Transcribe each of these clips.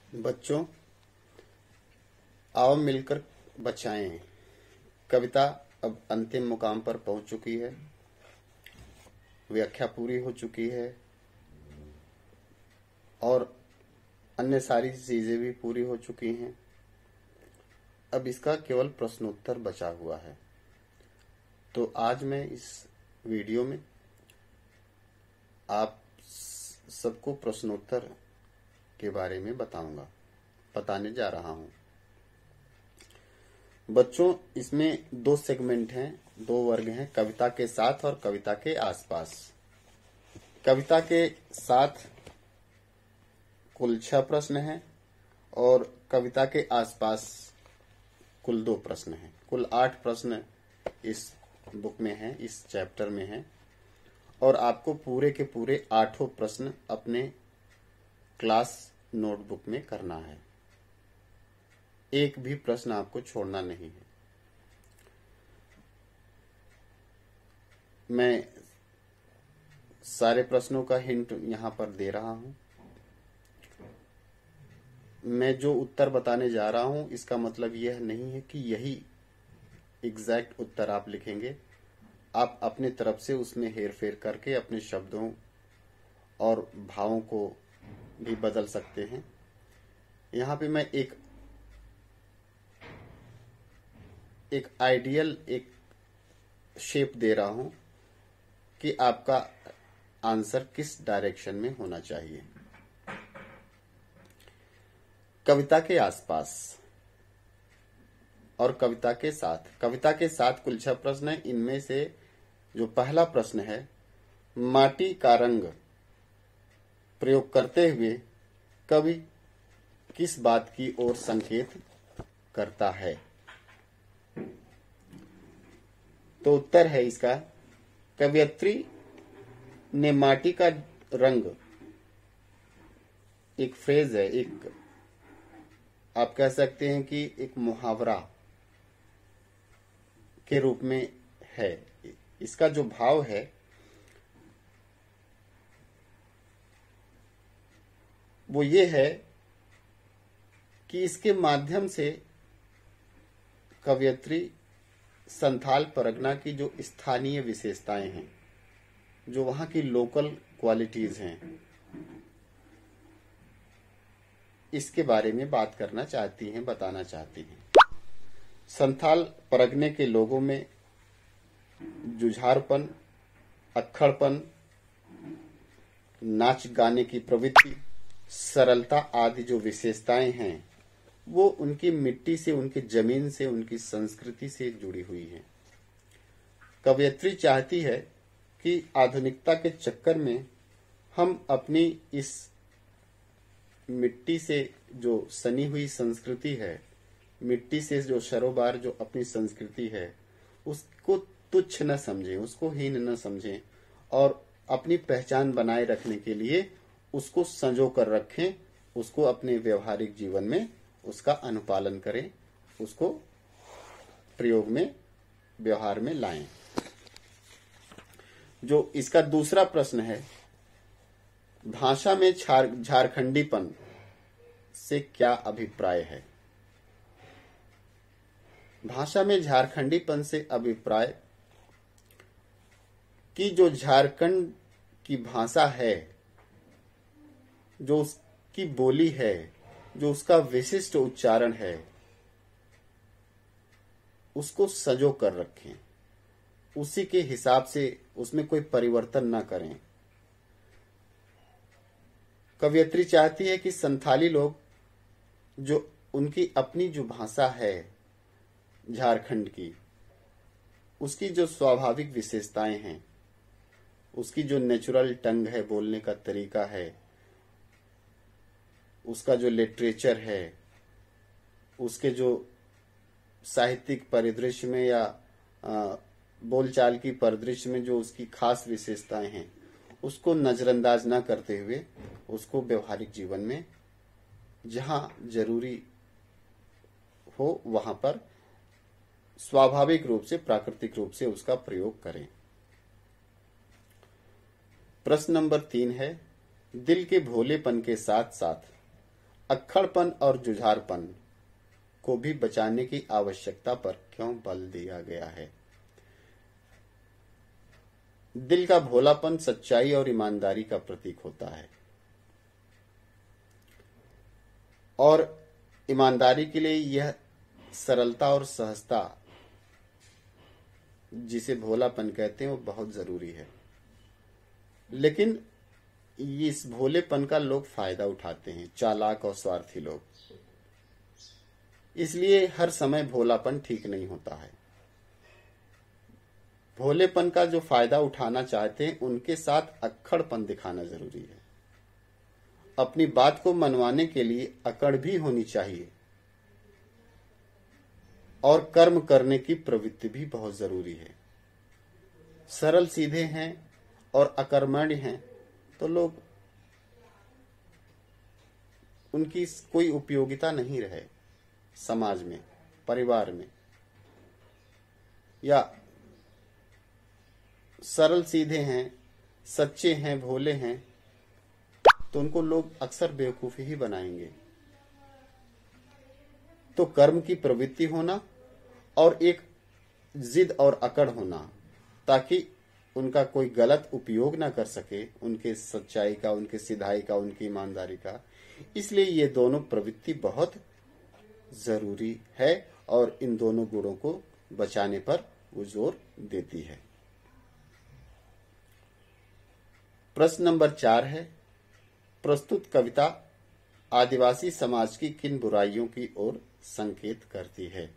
बच्चों, आओ मिलकर बचाएं। कविता अब अंतिम मुकाम पर पहुंच चुकी है। व्याख्या पूरी हो चुकी है और अन्य सारी चीजें भी पूरी हो चुकी हैं। अब इसका केवल प्रश्नोत्तर बचा हुआ है। तो आज मैं इस वीडियो में आप सबको प्रश्नोत्तर के बारे में बताने जा रहा हूं। बच्चों, इसमें दो सेगमेंट हैं, दो वर्ग हैं, कविता के साथ और कविता के आसपास। कविता के साथ कुल 6 प्रश्न हैं और कविता के आसपास कुल 2 प्रश्न हैं। कुल 8 प्रश्न इस बुक में हैं, इस चैप्टर में हैं और आपको पूरे के पूरे 8 प्रश्न अपने क्लास नोटबुक में करना है। एक भी प्रश्न आपको छोड़ना नहीं है। मैं सारे प्रश्नों का हिंट यहां पर दे रहा हूं। मैं जो उत्तर बताने जा रहा हूं इसका मतलब यह नहीं है कि यही एग्जैक्ट उत्तर आप लिखेंगे। आप अपने तरफ से उसमें हेरफेर करके अपने शब्दों और भावों को भी बदल सकते हैं। यहाँ पे मैं एक आइडियल एक शेप दे रहा हूं कि आपका आंसर किस डायरेक्शन में होना चाहिए। कविता के आसपास और कविता के साथ। कविता के साथ कुल 6 प्रश्न हैं। इनमें से जो पहला प्रश्न है, माटी का रंग प्रयोग करते हुए कवि किस बात की ओर संकेत करता है? तो उत्तर है इसका, कवयित्री ने माटी का रंग एक फ्रेज है, एक आप कह सकते हैं कि एक मुहावरा के रूप में है। इसका जो भाव है वो ये है कि इसके माध्यम से कवयित्री संथाल परगना की जो स्थानीय विशेषताएं हैं, जो वहां की लोकल क्वालिटीज हैं, इसके बारे में बात करना चाहती हैं, बताना चाहती हैं। संथाल परगने के लोगों में जुझारपन, अक्खड़पन, नाच गाने की प्रवृत्ति, सरलता आदि जो विशेषताएं हैं वो उनकी मिट्टी से, उनकी जमीन से, उनकी संस्कृति से जुड़ी हुई हैं। कवयित्री चाहती है कि आधुनिकता के चक्कर में हम अपनी इस मिट्टी से जो सनी हुई संस्कृति है, मिट्टी से जो सरोबार जो अपनी संस्कृति है, उसको तुच्छ न समझें, उसको हीन न समझें और अपनी पहचान बनाए रखने के लिए उसको संजो कर रखें, उसको अपने व्यवहारिक जीवन में उसका अनुपालन करें, उसको प्रयोग में, व्यवहार में लाएं। जो इसका दूसरा प्रश्न है, भाषा में झारखंडीपन से क्या अभिप्राय है? भाषा में झारखंडीपन से अभिप्राय कि जो झारखंड की भाषा है, जो उसकी बोली है, जो उसका विशिष्ट उच्चारण है, उसको सजो कर रखें, उसी के हिसाब से उसमें कोई परिवर्तन ना करें। कवयित्री चाहती है कि संथाली लोग जो उनकी अपनी जो भाषा है झारखंड की, उसकी जो स्वाभाविक विशेषताएं हैं, उसकी जो नेचुरल टंग है, बोलने का तरीका है, उसका जो लिटरेचर है, उसके जो साहित्यिक परिदृश्य में या बोलचाल की परिदृश्य में जो उसकी खास विशेषताएं हैं, उसको नजरअंदाज ना करते हुए उसको व्यवहारिक जीवन में जहां जरूरी हो वहां पर स्वाभाविक रूप से, प्राकृतिक रूप से उसका प्रयोग करें। प्रश्न नंबर 3 है, दिल के भोलेपन के साथ साथ अक्खड़पन और जुझारपन को भी बचाने की आवश्यकता पर क्यों बल दिया गया है? दिल का भोलापन सच्चाई और ईमानदारी का प्रतीक होता है और ईमानदारी के लिए यह सरलता और सहजता, जिसे भोलापन कहते हैं, वो बहुत जरूरी है। लेकिन इस भोलेपन का लोग फायदा उठाते हैं, चालाक और स्वार्थी लोग। इसलिए हर समय भोलापन ठीक नहीं होता है। भोलेपन का जो फायदा उठाना चाहते हैं उनके साथ अक्खड़पन दिखाना जरूरी है। अपनी बात को मनवाने के लिए अकड़ भी होनी चाहिए और कर्म करने की प्रवृत्ति भी बहुत जरूरी है। सरल सीधे हैं और अकर्मण्य हैं तो लोग, उनकी कोई उपयोगिता नहीं रहे समाज में, परिवार में। या सरल सीधे हैं, सच्चे हैं, भोले हैं तो उनको लोग अक्सर बेवकूफी ही बनाएंगे। तो कर्म की प्रवृत्ति होना और एक जिद और अकड़ होना, ताकि उनका कोई गलत उपयोग ना कर सके, उनके सच्चाई का, उनके सिधाई का, उनकी ईमानदारी का। इसलिए ये दोनों प्रवृत्ति बहुत जरूरी है और इन दोनों गुणों को बचाने पर वो जोर देती है। प्रश्न नंबर 4 है, प्रस्तुत कविता आदिवासी समाज की किन बुराइयों की ओर संकेत करती है?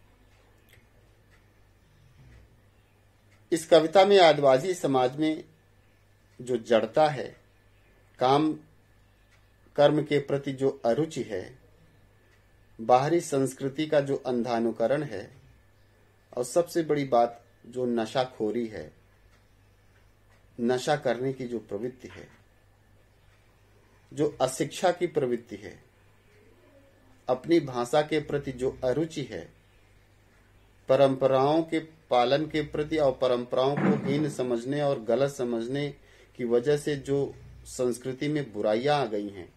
इस कविता में आदिवासी समाज में जो जड़ता है, काम कर्म के प्रति जो अरुचि है, बाहरी संस्कृति का जो अंधानुकरण है और सबसे बड़ी बात जो नशाखोरी है, नशा करने की जो प्रवृत्ति है, जो अशिक्षा की प्रवृत्ति है, अपनी भाषा के प्रति जो अरुचि है, परंपराओं के पालन के प्रति और परंपराओं को हीन समझने और गलत समझने की वजह से जो संस्कृति में बुराइयां आ गई हैं,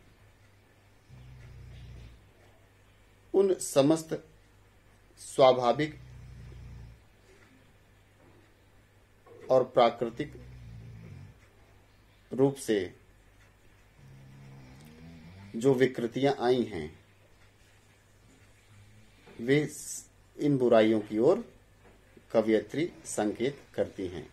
उन समस्त स्वाभाविक और प्राकृतिक रूप से जो विकृतियां आई हैं, वे इन बुराइयों की ओर कवयित्री संकेत करती हैं।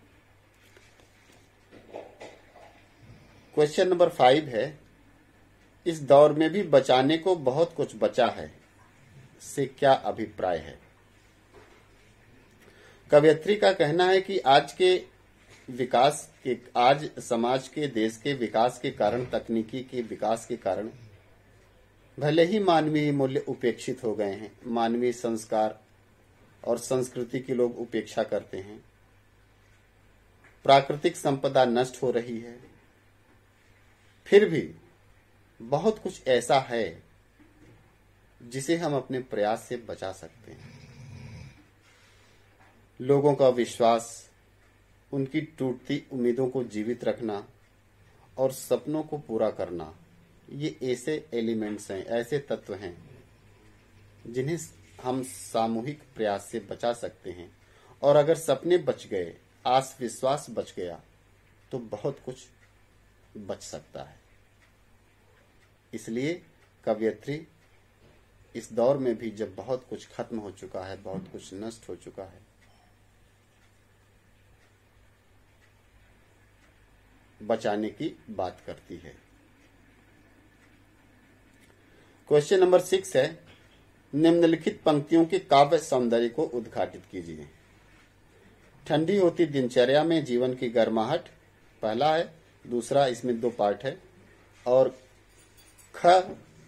क्वेश्चन नंबर 5 है, इस दौर में भी बचाने को बहुत कुछ बचा है से क्या अभिप्राय है? कवयित्री का कहना है कि आज समाज के, देश के विकास के कारण, तकनीकी के विकास के कारण भले ही मानवीय मूल्य उपेक्षित हो गए हैं, मानवीय संस्कार और संस्कृति की लोग उपेक्षा करते हैं, प्राकृतिक संपदा नष्ट हो रही है, फिर भी बहुत कुछ ऐसा है जिसे हम अपने प्रयास से बचा सकते हैं। लोगों का विश्वास, उनकी टूटती उम्मीदों को जीवित रखना और सपनों को पूरा करना, ये ऐसे एलिमेंट्स हैं, ऐसे तत्व हैं जिन्हें हम सामूहिक प्रयास से बचा सकते हैं। और अगर सपने बच गए, आस विश्वास बच गया, तो बहुत कुछ बच सकता है। इसलिए कवयित्री इस दौर में भी, जब बहुत कुछ खत्म हो चुका है, बहुत कुछ नष्ट हो चुका है, बचाने की बात करती है। क्वेश्चन नंबर 6 है, निम्नलिखित पंक्तियों के काव्य सौंदर्य को उद्घाटित कीजिए। ठंडी होती दिनचर्या में जीवन की गर्माहट, पहला है। दूसरा, इसमें 2 पार्ट है। और ख,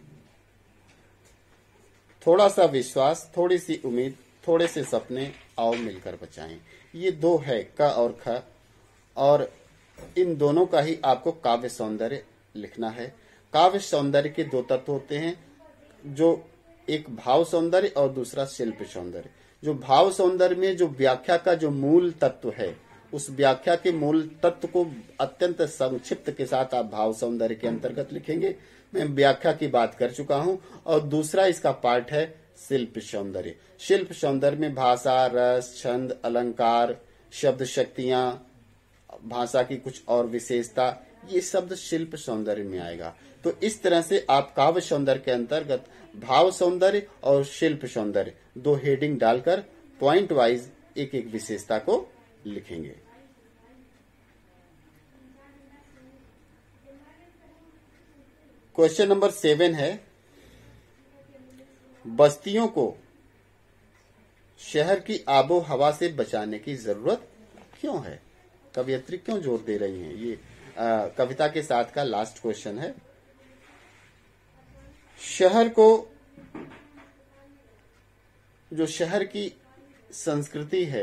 थोड़ा सा विश्वास, थोड़ी सी उम्मीद, थोड़े से सपने, आओ मिलकर बचाएं। ये 2 है, क और ख, और इन दोनों का ही आपको काव्य सौंदर्य लिखना है। काव्य सौंदर्य के 2 तत्व होते हैं, जो एक भाव सौंदर्य और दूसरा शिल्प सौंदर्य। जो भाव सौंदर्य में जो व्याख्या का जो मूल तत्व है उस व्याख्या के मूल तत्व को अत्यंत संक्षिप्त के साथ आप भाव सौंदर्य के अंतर्गत लिखेंगे। मैं व्याख्या की बात कर चुका हूं। और दूसरा इसका पार्ट है शिल्प सौंदर्य। शिल्प सौंदर्य में भाषा, रस, छंद, अलंकार, शब्द शक्तियां, भाषा की कुछ और विशेषता, ये शब्द शिल्प सौंदर्य में आएगा। तो इस तरह से आप काव्य सौंदर्य के अंतर्गत भाव सौंदर्य और शिल्प सौंदर्य दो हेडिंग डालकर पॉइंट वाइज एक एक विशेषता को लिखेंगे। क्वेश्चन नंबर 7 है, बस्तियों को शहर की आबो हवा से बचाने की जरूरत क्यों है? कवियत्री क्यों जोर दे रही हैं? ये कविता के साथ का लास्ट क्वेश्चन है। शहर को, जो शहर की संस्कृति है,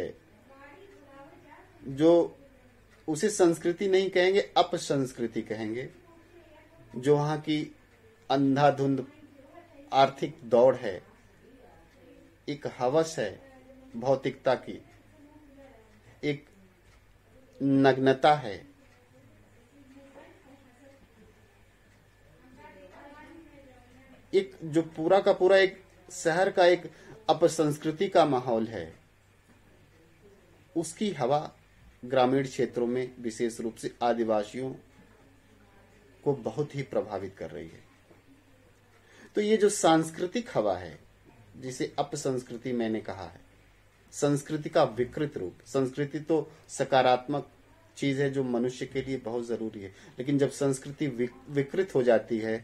जो उसे संस्कृति नहीं कहेंगे, अपसंस्कृति कहेंगे, जो वहां की अंधाधुंध आर्थिक दौड़ है, एक हवस है भौतिकता की, एक नग्नता है, एक जो पूरा का पूरा एक शहर का एक अपसंस्कृति का माहौल है, उसकी हवा ग्रामीण क्षेत्रों में विशेष रूप से आदिवासियों को बहुत ही प्रभावित कर रही है। तो ये जो सांस्कृतिक हवा है, जिसे अपसंस्कृति मैंने कहा है, संस्कृति का विकृत रूप। संस्कृति तो सकारात्मक चीज है जो मनुष्य के लिए बहुत जरूरी है, लेकिन जब संस्कृति विकृत हो जाती है,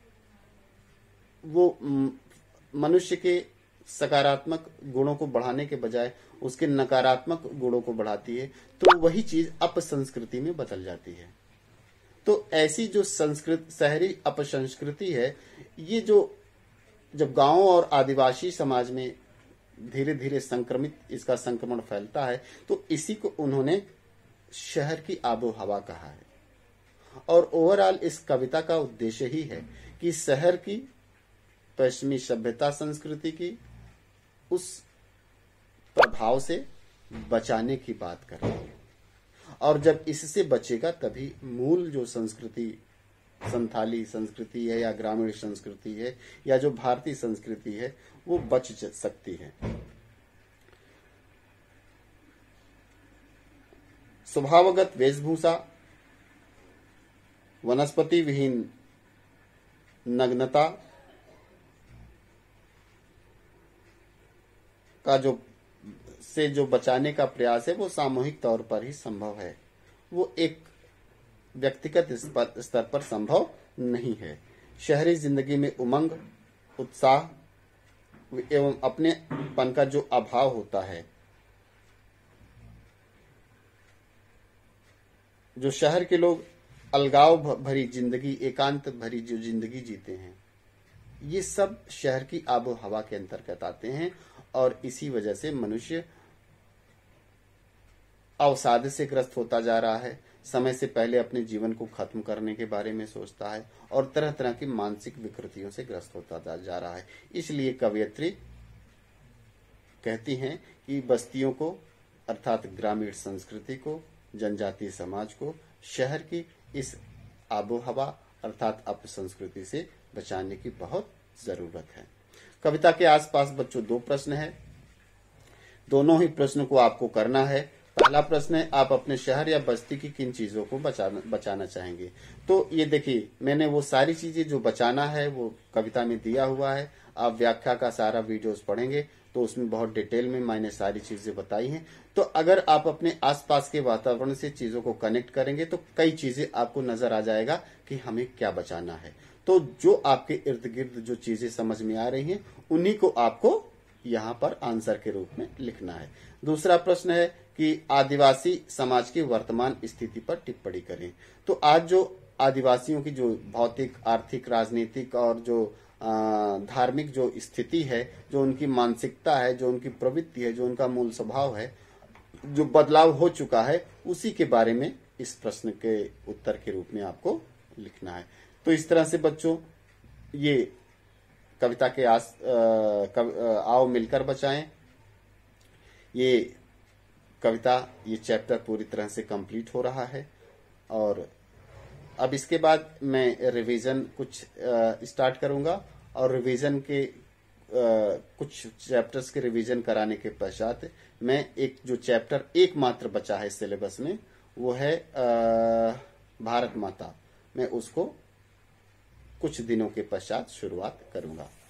वो मनुष्य के सकारात्मक गुणों को बढ़ाने के बजाय उसके नकारात्मक गुणों को बढ़ाती है, तो वही चीज अपसंस्कृति में बदल जाती है। तो ऐसी जो शहरी अपसंस्कृति है, ये जो जब गांव और आदिवासी समाज में धीरे धीरे इसका संक्रमण फैलता है, तो इसी को उन्होंने शहर की आबो हवा कहा है। और ओवरऑल इस कविता का उद्देश्य ही है कि शहर की पश्चिमी सभ्यता संस्कृति की उस प्रभाव से बचाने की बात कर रही है। और जब इससे बचेगा तभी मूल जो संस्कृति, संथाली संस्कृति है या ग्रामीण संस्कृति है या जो भारतीय संस्कृति है, वो बच सकती है। स्वभावगत वेशभूषा, वनस्पति विहीन नग्नता का जो बचाने का प्रयास है, वो सामूहिक तौर पर ही संभव है, वो एक व्यक्तिगत स्तर पर संभव नहीं है। शहरी जिंदगी में उमंग, उत्साह एवं अपनेपन का जो अभाव होता है, जो शहर के लोग अलगाव भरी जिंदगी, एकांत भरी जो जिंदगी जीते हैं, ये सब शहर की आबो हवा के अंतर्गत आते हैं। और इसी वजह से मनुष्य अवसाद से ग्रस्त होता जा रहा है, समय से पहले अपने जीवन को खत्म करने के बारे में सोचता है और तरह तरह की मानसिक विकृतियों से ग्रस्त होता जा रहा है। इसलिए कवयित्री कहती हैं कि बस्तियों को, अर्थात ग्रामीण संस्कृति को, जनजातीय समाज को शहर की इस आबो हवा अर्थात अपसंस्कृति से बचाने की बहुत जरूरत है। कविता के आसपास बच्चों 2 प्रश्न है, दोनों ही प्रश्न को आपको करना है। पहला प्रश्न है, आप अपने शहर या बस्ती की किन चीजों को बचाना चाहेंगे? तो ये देखिए, मैंने वो सारी चीजें जो बचाना है वो कविता में दिया हुआ है। आप व्याख्या का सारा वीडियोस पढ़ेंगे तो उसमें बहुत डिटेल में मैंने सारी चीजें बताई हैं। तो अगर आप अपने आसपास के वातावरण से चीजों को कनेक्ट करेंगे तो कई चीजें आपको नजर आ जाएगा कि हमें क्या बचाना है। तो जो आपके इर्द गिर्द जो चीजें समझ में आ रही हैं, उन्हीं को आपको यहाँ पर आंसर के रूप में लिखना है। दूसरा प्रश्न है कि आदिवासी समाज की वर्तमान स्थिति पर टिप्पणी करें। तो आज जो आदिवासियों की जो भौतिक, आर्थिक, राजनीतिक और जो धार्मिक जो स्थिति है, जो उनकी मानसिकता है, जो उनकी प्रवृत्ति है, जो उनका मूल स्वभाव है, जो बदलाव हो चुका है, उसी के बारे में इस प्रश्न के उत्तर के रूप में आपको लिखना है। तो इस तरह से बच्चों ये कविता के आओ मिलकर बचाएं, ये कविता ये चैप्टर पूरी तरह से कंप्लीट हो रहा है। और अब इसके बाद मैं रिवीजन कुछ स्टार्ट करूंगा, और रिवीजन के कुछ चैप्टर्स के रिवीजन कराने के पश्चात मैं एक जो चैप्टर एकमात्र बचा है सिलेबस में, वो है भारत माता, मैं उसको कुछ दिनों के पश्चात शुरुआत करूंगा।